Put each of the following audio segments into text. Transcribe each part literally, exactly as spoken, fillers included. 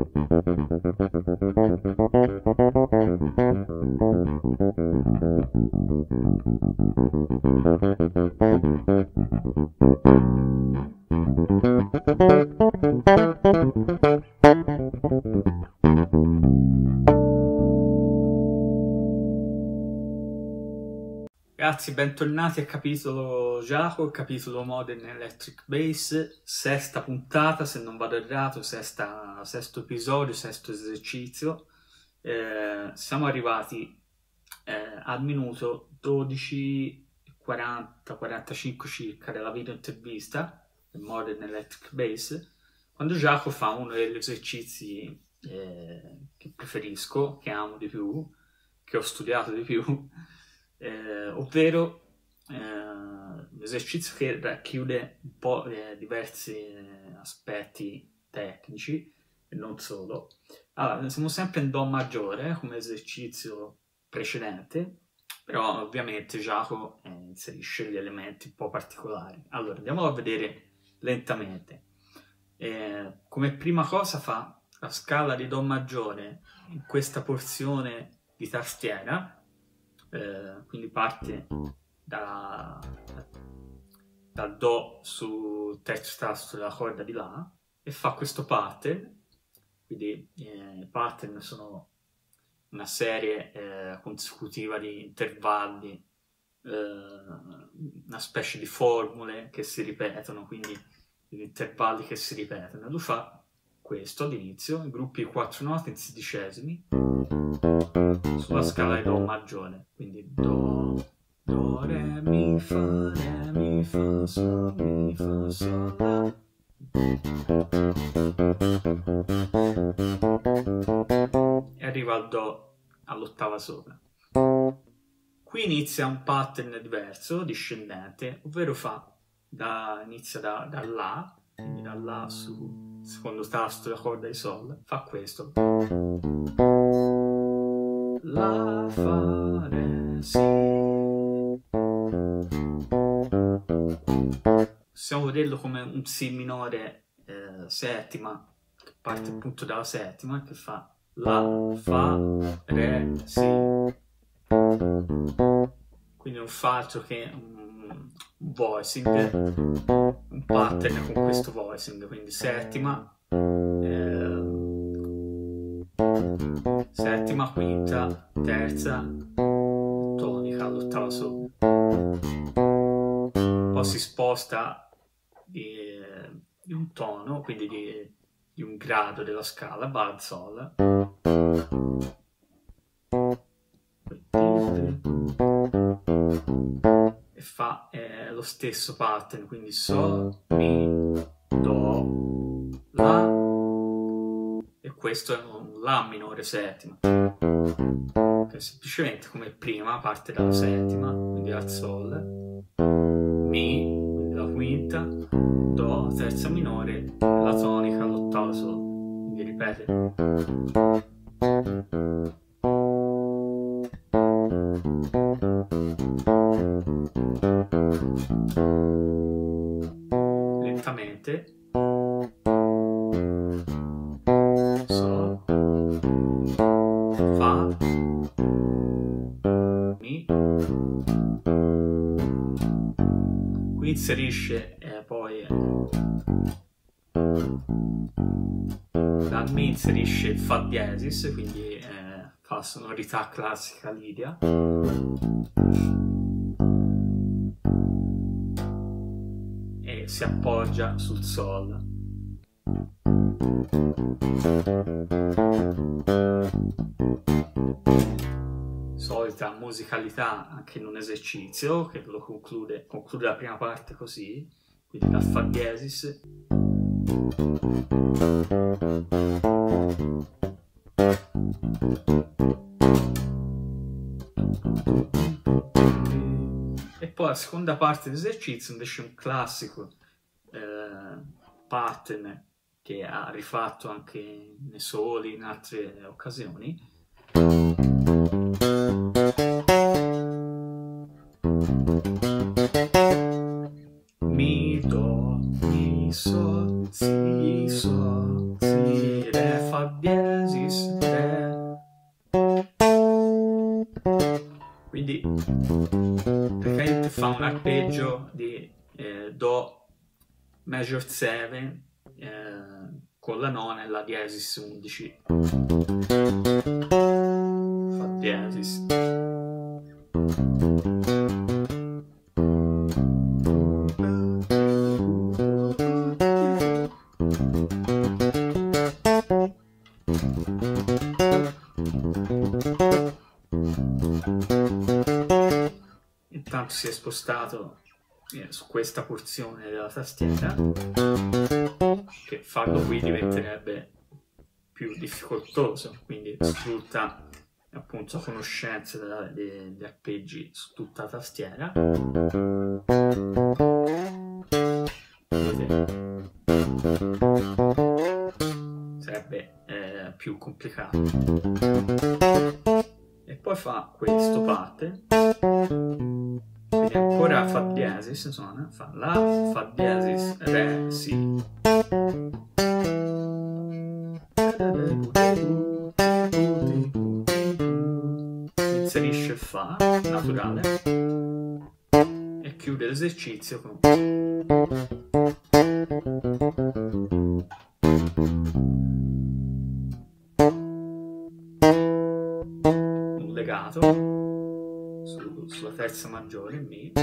Ragazzi, bentornati a capitolo Giacomo, capitolo Modern Electric Bass, sesta puntata, se non vado errato, sesta, sesto episodio, sesto esercizio. Eh, siamo arrivati eh, al minuto dodici e quaranta quarantacinque circa della video intervista del Modern Electric Bass, quando Giacomo fa uno degli esercizi eh, che preferisco, che amo di più, che ho studiato di più, Eh, ovvero eh, un esercizio che racchiude un po' eh, diversi eh, aspetti tecnici e non solo. Allora, siamo sempre in Do maggiore come esercizio precedente, però ovviamente Giacomo eh, inserisce gli elementi un po' particolari. Allora, andiamo a vedere lentamente. Eh, come prima cosa fa la scala di Do maggiore in questa porzione di tastiera. Eh, quindi parte da, dal Do sul terzo tasto della corda di La e fa questo pattern. Quindi eh, i pattern sono una serie eh, consecutiva di intervalli, eh, una specie di formule che si ripetono, quindi gli intervalli che si ripetono. Lui fa questo all'inizio, gruppi quattro note in sedicesimi sulla scala di Do maggiore, quindi Do, Do, Re, Mi, Fa, Re, Mi, Fa, Sol, Mi, Fa, Sol, La. E arriva al Do all'ottava sopra. Qui inizia un pattern diverso, discendente, ovvero fa da, inizia da, da La, quindi da La su secondo tasto della corda di Sol, fa questo. La, Fa, Re, Si. Possiamo vederlo come un Si minore eh, settima, che parte appunto dalla settima, che fa La, Fa, Re, Si. Quindi non fa altro che un voicing, un pattern con questo voicing, quindi settima, eh, settima, quinta, terza, tonica all'ottava sopra. Poi si sposta di, di un tono, quindi di, di un grado della scala, va al Sol. E fa eh, lo stesso pattern, quindi Sol, Mi, Do, La, e questo è un La minore settima, che semplicemente come prima parte dalla settima, quindi al Sol, Mi, quindi la quinta, Do, terza minore, la tonica, l'ottava Sol, quindi ripete. Lentamente. Sol, Fa, Mi. Qui inserisce eh, poi eh, dal Mi inserisce il Fa diesis, quindi eh, fa sonorità classica lidia. E si appoggia sul Sol. Solita musicalità anche in un esercizio che lo conclude, conclude la prima parte così, quindi da Fa diesis. E poi la seconda parte dell'esercizio invece è un classico eh, pattern che ha rifatto anche nei soli in altre occasioni. Mi, Do, Mi, Sol, Si, Sol, Si, Re, Fa diesis, re. Quindi praticamente fa un arpeggio di eh, Do major sette eh, con la nona e la diesis undici, Fa diesis. Intanto si è spostato eh, su questa porzione della tastiera, che farlo qui diventerebbe più difficoltoso, quindi sfrutta appunto la conoscenza della, de, degli arpeggi su tutta la tastiera. Sarebbe eh, più complicato. E poi fa questo parte, quindi ancora Fa diesis, suona, fa La, Fa diesis, Re, Si. Inserisce il Fa naturale e chiude l'esercizio con un legato su, sulla terza maggiore Mi,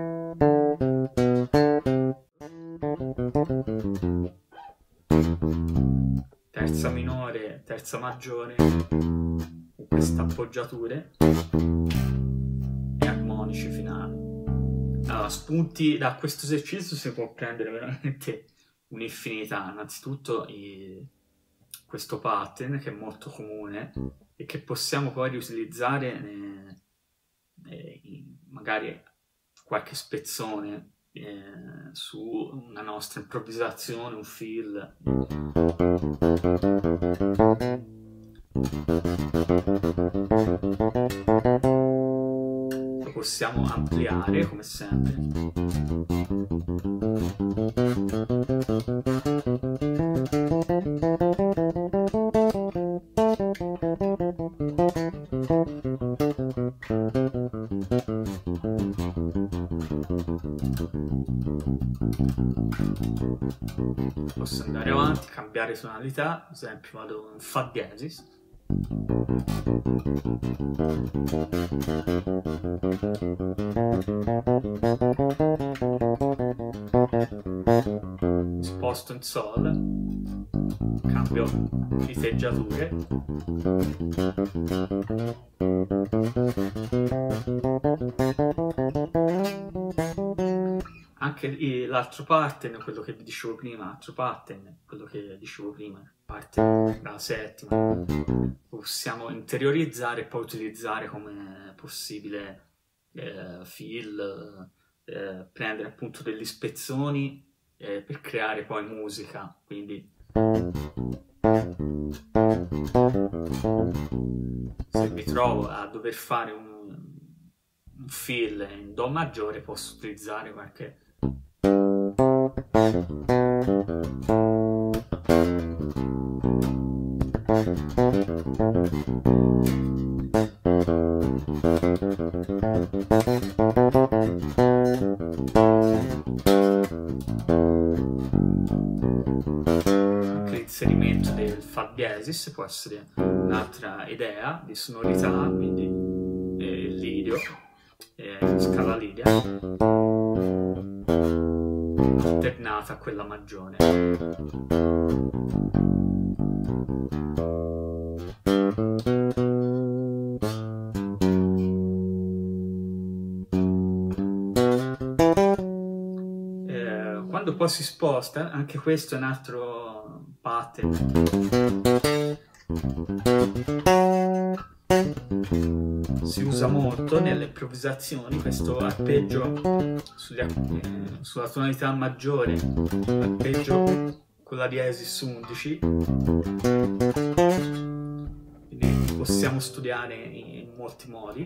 terza minore, terza maggiore con queste appoggiature e armonici finali. Allora, spunti da questo esercizio si può prendere veramente un'infinità. Innanzitutto i, questo pattern che è molto comune e che possiamo poi riutilizzare ne, ne, magari qualche spezzone eh, su una nostra improvvisazione, un fill. Lo possiamo ampliare come sempre. Posso andare avanti, cambiare tonalità, ad esempio vado in Fa diesis. Sposto in Sol, cambio fiteggiature. Anche l'altro pattern, quello che vi dicevo prima, l'altro pattern, quello che dicevo prima, parte dalla settima, possiamo interiorizzare e poi utilizzare come possibile eh, fill, eh, prendere appunto degli spezzoni eh, per creare poi musica. Quindi se mi trovo a dover fare un, un fill in Do maggiore, posso utilizzare qualche anche l'inserimento del Fa diesis può essere un'altra idea di sonorità, quindi eh, il lidio, eh, scala lidia alternata a quella maggiore. Eh, quando poi si sposta, anche questo è un altro pattern. Si usa molto nelle improvvisazioni questo arpeggio sugli, eh, sulla tonalità maggiore, arpeggio con la diesis undici, quindi possiamo studiare in molti modi.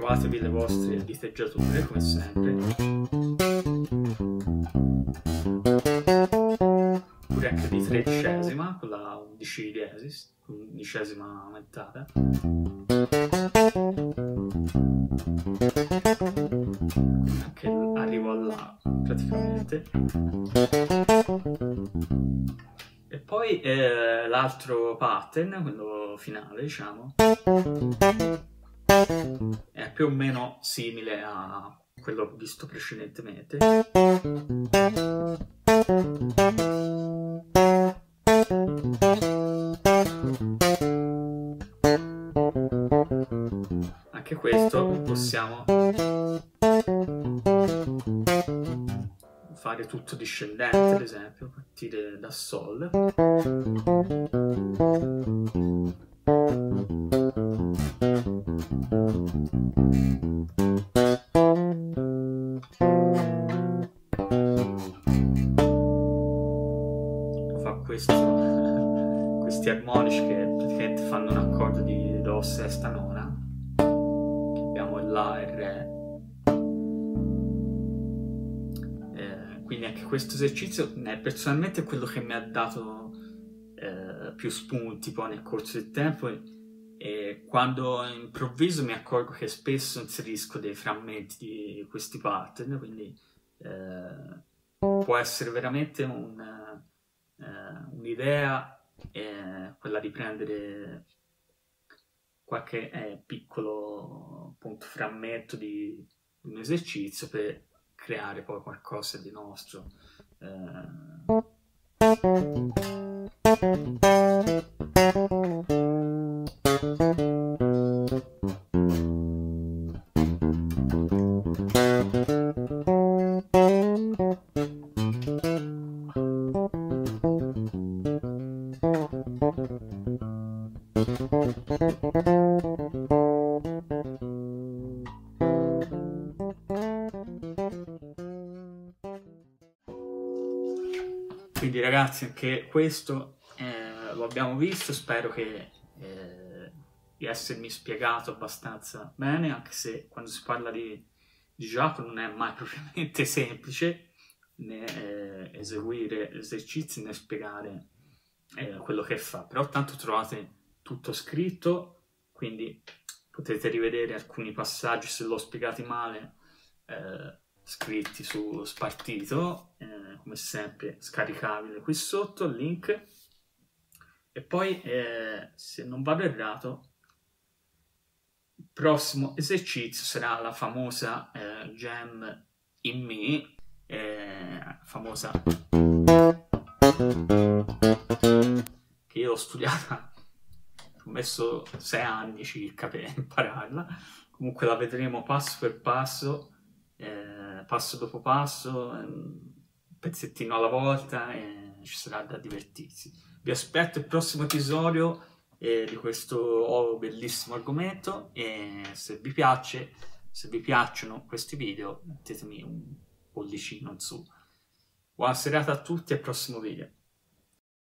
trovatevi le vostre diteggiature come sempre, oppure anche di tredicesima con la undici diesis, undicesima aumentata. Anche arrivo là praticamente. E poi eh, l'altro pattern, quello finale diciamo, è più o meno simile a quello visto precedentemente. Anche questo possiamo fare tutto discendente, ad esempio, partire da Sol. Fa questo, questi armonici che praticamente fanno un accordo di Do sesta nona. Abbiamo il La e il Re. Quindi anche questo esercizio eh, personalmente è quello che mi ha dato eh, più spunti poi nel corso del tempo, e, e quando improvviso mi accorgo che spesso inserisco dei frammenti di questi pattern, quindi eh, può essere veramente un, eh, un'idea eh, quella di prendere qualche eh, piccolo appunto, frammento di un esercizio per creare poi qualcosa di nostro. Eh... Quindi ragazzi, anche questo eh, lo abbiamo visto, spero che eh, di essermi spiegato abbastanza bene, anche se quando si parla di, di gioco non è mai propriamente semplice né eh, eseguire esercizi né spiegare eh, quello che fa, però tanto trovate tutto scritto, quindi potete rivedere alcuni passaggi se l'ho spiegati male eh, scritti su Spartito, eh, come sempre scaricabile qui sotto il link. E poi eh, se non vado errato il prossimo esercizio sarà la famosa eh, Jam in Me, eh, famosa che io ho studiata, ho messo sei anni circa per impararla, comunque la vedremo passo per passo, eh, passo dopo passo, un pezzettino alla volta, e ci sarà da divertirsi. Vi aspetto il prossimo episodio eh, di questo oh, bellissimo argomento, e se vi piace, se vi piacciono questi video mettetemi un pollicino in su. Buona serata a tutti e al prossimo video.